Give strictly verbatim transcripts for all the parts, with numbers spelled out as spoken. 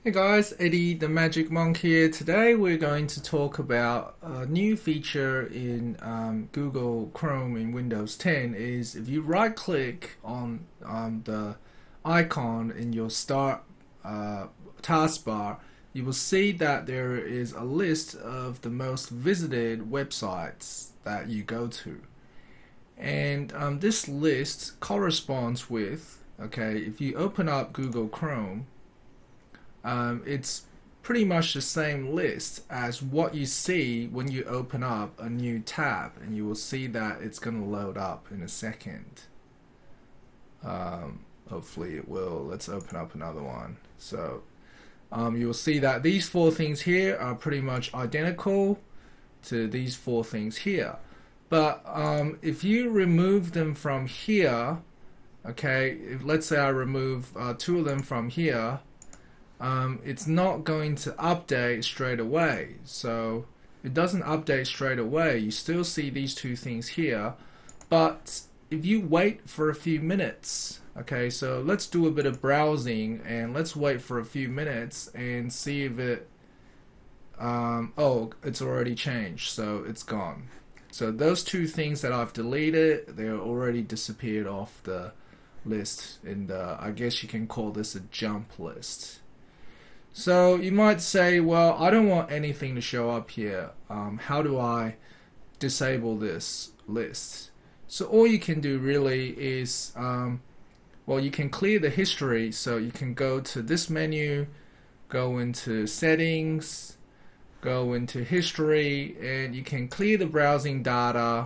Hey guys, Eddie the Magic Monk here. Today we're going to talk about a new feature in um, Google Chrome in Windows ten. Is if you right click on um, the icon in your start uh, taskbar, you will see that there is a list of the most visited websites that you go to. And um, this list corresponds with, okay, if you open up Google Chrome, Um, it's pretty much the same list as what you see when you open up a new tab, and you will see that it's going to load up in a second. Um, hopefully it will. Let's open up another one. So um, you will see that these four things here are pretty much identical to these four things here. But um, if you remove them from here, okay, if, let's say I remove uh, two of them from here, Um, it's not going to update straight away. So it doesn't update straight away. You still see these two things here, but if you wait for a few minutes, okay, so let's do a bit of browsing and let's wait for a few minutes and see if it um, oh, it's already changed, so it's gone. So those two things that I've deleted, they're already disappeared off the list in the, I guess you can call this a jump list. So you might say, well, I don't want anything to show up here. Um, how do I disable this list? So all you can do really is, um, well, you can clear the history. So you can go to this menu, go into settings, go into history, and you can clear the browsing data,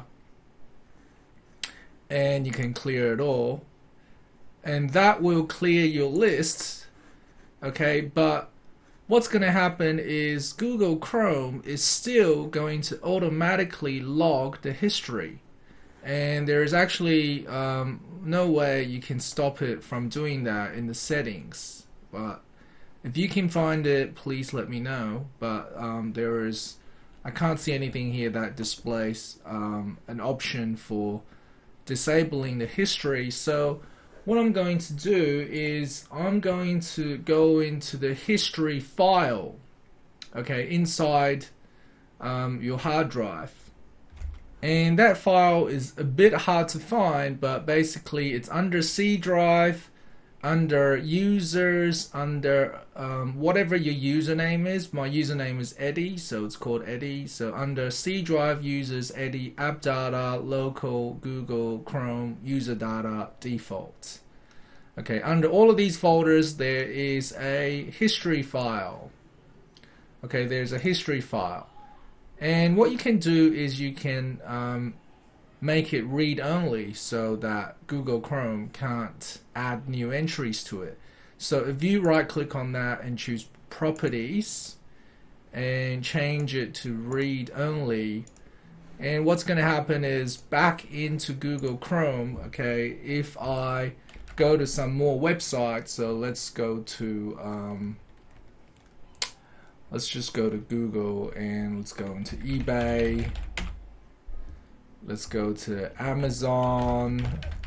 and you can clear it all. And that will clear your lists, okay, but what's going to happen is Google Chrome is still going to automatically log the history, and there is actually um, no way you can stop it from doing that in the settings. But if you can find it, please let me know. But um, there is, I can't see anything here that displays um, an option for disabling the history. So what I'm going to do is I'm going to go into the history file, okay, inside um, your hard drive. And that file is a bit hard to find, but basically it's under C drive, under users, under um, whatever your username is. My username is Eddie, so it's called Eddie. So under C drive, users, Eddie, app data, local, Google, Chrome, user data, default. Okay, under all of these folders there is a history file. Okay, there's a history file. And what you can do is you can um, make it read only so that Google Chrome can't add new entries to it. So if you right click on that and choose properties and change it to read only, and what's going to happen is back into Google Chrome, okay, if I go to some more websites, so let's go to um, let's just go to Google and let's go into eBay. Let's go to Amazon.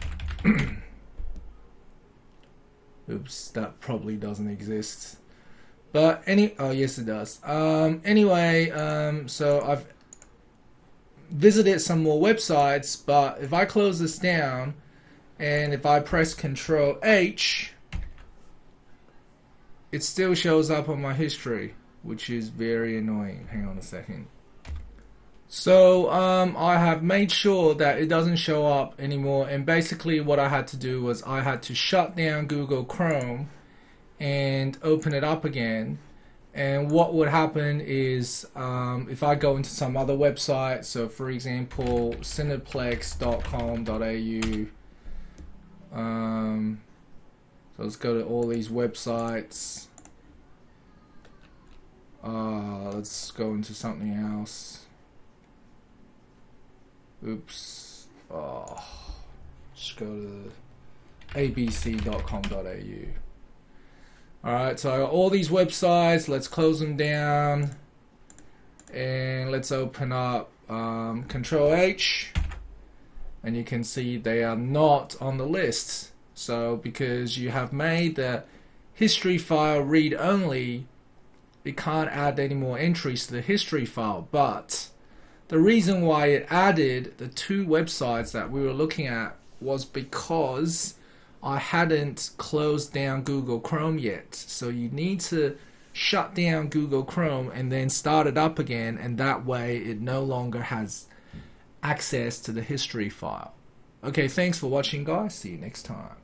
Oops, that probably doesn't exist. But any, oh yes it does. Um, anyway, um, so I've visited some more websites, but if I close this down and if I press Control H, it still shows up on my history, which is very annoying. Hang on a second. So um, I have made sure that it doesn't show up anymore, and basically what I had to do was I had to shut down Google Chrome and open it up again. And what would happen is um, if I go into some other website, so for example cineplex dot com dot A U, um, so let's go to all these websites. Uh, let's go into something else. Oops. Oh, just go to A B C dot com dot A U. Alright, so I got all these websites. Let's close them down. And let's open up um, Control H. And you can see they are not on the list. So because you have made the history file read only, it can't add any more entries to the history file. But the reason why it added the two websites that we were looking at was because I hadn't closed down Google Chrome yet. So you need to shut down Google Chrome and then start it up again, and that way it no longer has access to the history file. Okay, thanks for watching, guys. See you next time.